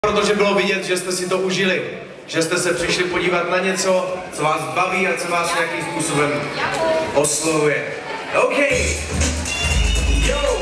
Protože bylo vidět, že jste si to užili, že jste se přišli podívat na něco, co vás baví a co vás nějakým způsobem oslovuje. OK. Yo.